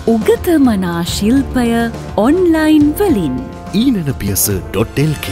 උගතමනා ශිල්පය ඔන්ලයින් වලින් eenanapiasa.lk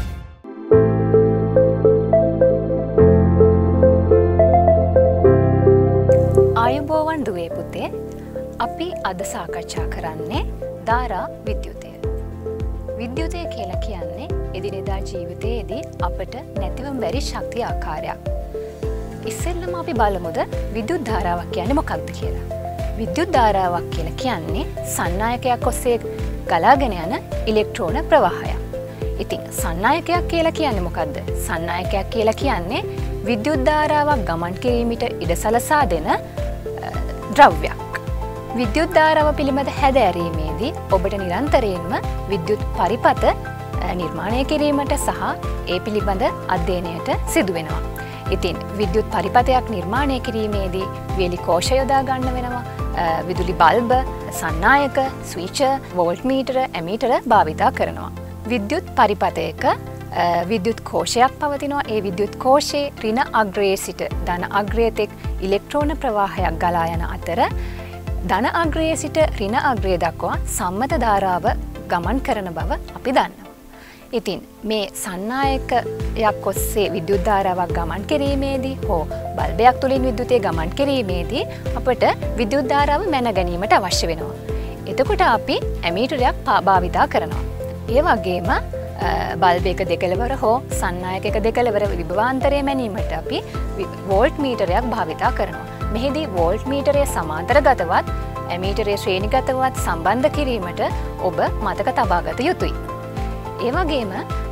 ආයුබෝවන් දුවේ පුතේ අපි අද සාකච්ඡා කරන්නේ ධාරා විද්‍යුතය. විද්‍යුතය කියලා කියන්නේ එදිනෙදා ජීවිතයේදී අපට නැතිව බැරි ශක්තිය ආකාරයක්. ඉස්සෙල්ලම අපි බලමුද විද්‍යුත් ධාරාවක් කියන්නේ මොකක්ද කියලා. විද්‍යුත් ධාරාවක් කියලා කියන්නේ සන්නායකයක් ඔස්සේ ගලාගෙන යන ඉලෙක්ට්‍රෝන ප්‍රවාහයක්. ඉතින් සන්නායකයක් කියලා කියන්නේ මොකක්ද? සන්නායකයක් කියලා කියන්නේ විද්‍යුත් ධාරාවක් ගමන් කිරීමට ඉඩ සලසා දෙන ද්‍රව්‍යයක්. විද්‍යුත් ධාරාව පිළිබඳ හැදෑරීමේදී ඔබට නිරන්තරයෙන්ම විද්‍යුත් පරිපථ නිර්මාණය කිරීමට සහ ඒ පිළිබඳ අධ්‍යයනයට සිදු වෙනවා. ඉතින් විද්‍යුත් පරිපථයක් නිර්මාණය කිරීමේදී වියලි කෝෂ යොදා ගන්න වෙනවා. විදුලි බල්බ, සන්නායක, ස්විචර්, වෝල්ට්මීටර, ඇමීටර භාවිතා කරනවා. විද්‍යුත් පරිපථයක විද්‍යුත් කෝෂයක් පවතිනවා. ඒ විද්‍යුත් කෝෂයේ ඍණ අග්‍රයේ සිට ධන අග්‍රය තෙක් ඉලෙක්ට්‍රෝන ප්‍රවාහයක් ගලා යන අතර ධන අග්‍රයේ සිට ඍණ අග්‍රය දක්වා සම්මත ධාරාව ගමන් කරන බව අපි දන්නවා. ඉතින් මේ සන්නායකයක් ඔස්සේ විද්‍යුත් ධාරාවක් ගමන් කිරීමේදී හෝ බල්බයක් තුළින් විද්‍යුතය ගමන් කිරීමේදී අපට විද්‍යුත් ධාරාව මැන ගැනීමට අවශ්‍ය වෙනවා. එතකොට අපි ඇමීටරයක් භාවිතා කරනවා. ඒ වගේම බල්බයක දෙකළවර හෝ සන්නායකයක දෙකළවර විභවාන්තරය මැනීමට අපි වෝල්ට් මීටරයක් භාවිතා කරනවා. මෙහිදී වෝල්ට් මීටරය සමාන්තරගතවත් ඇමීටරය ශ්‍රේණිගතවත් සම්බන්ධ කිරීමට ඔබ මතක තබාගත යුතුයි. ඒ වගේම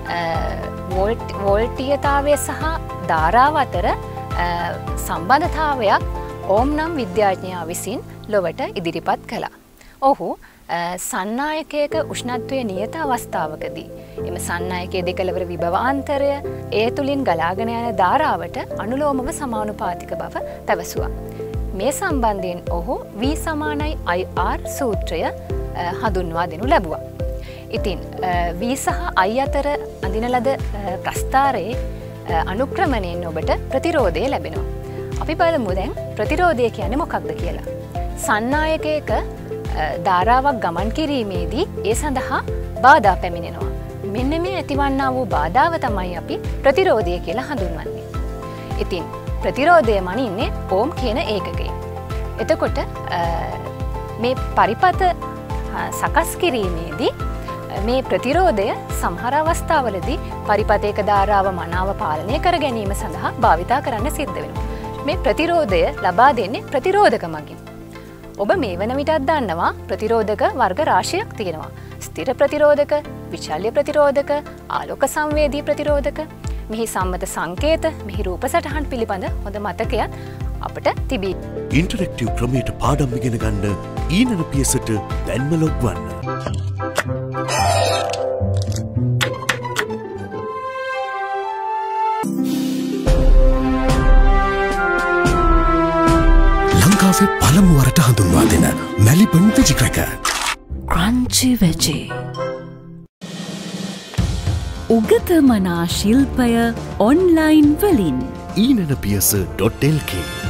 වෝල්ටීයතාවය සහ ධාරාව අතර සම්බන්ධතාවයක් ඕම් නම් විද්‍යාඥයා විසින් ලොවට ඉදිරිපත් කළා. ඔහු සන්නායකයක උෂ්ණත්වය නියත අවස්ථාවකදී එම සන්නායකයේ දෙකළවර විභවාන්තරය ඒ තුළින් ගලාගෙන යන ධාරාවට අනුලෝමව සමානුපාතික බව පැවසුවා. මේ සම්බන්ධයෙන් ඔහු V සමානයි IR සූත්‍රය හඳුන්වා දෙනු ලැබුවා. ඉතින් V සහ I අතර අඳින ලද ප්‍රස්ථාරයේ අනුක්‍රමණයෙන් ඔබට ප්‍රතිරෝධය ලැබෙනවා. අපි බලමු දැන් ප්‍රතිරෝධය කියන්නේ මොකක්ද කියලා. සන්නායකයක ධාරාවක් ගමන් කිරීමේදී ඒ සඳහා බාධා පැමිණෙනවා. මෙන්න මේ ඇතිවන්නා වූ බාධාව තමයි අපි ප්‍රතිරෝධය කියලා හඳුන්වන්නේ. ඉතින් ප්‍රතිරෝධය මනින්නේ ඕම් කියන ඒකකයෙන්. එතකොට මේ පරිපථ සකස් කිරීමේදී මේ ප්‍රතිරෝධය සමහර අවස්ථාවලදී පරිපථයක ධාරාව මනාව පාලනය කර ගැනීම සඳහා භාවිතා කරන්න සිද්ධ වෙනවා. මේ ප්‍රතිරෝධය ලබා දෙන්නේ ප්‍රතිරෝධක මගින්. ඔබ මේ වන විටත් දන්නවා ප්‍රතිරෝධක වර්ග රාශියක් තියෙනවා. ස්ථිර ප්‍රතිරෝධක, විචල්්‍ය ප්‍රතිරෝධක, ආලෝක සංවේදී ප්‍රතිරෝධක. මෙහි සම්මත සංකේත, මෙහි රූප සටහන් පිළිබඳ හොඳ මතකයක් අපට තිබී. ඉන්ටරැක්ටිව් ක්‍රමයට පාඩම් ඉගෙන ගන්න ඊනනපියසට දැන්ම ලොග් වන්න. ලංකාවේ පළමු වරට හඳුන්වා දෙන Maliban veggie cracker crunchy veggie. උගතමනා ශිල්පය ඔන්ලයින් වලින් eenanapiasa.lk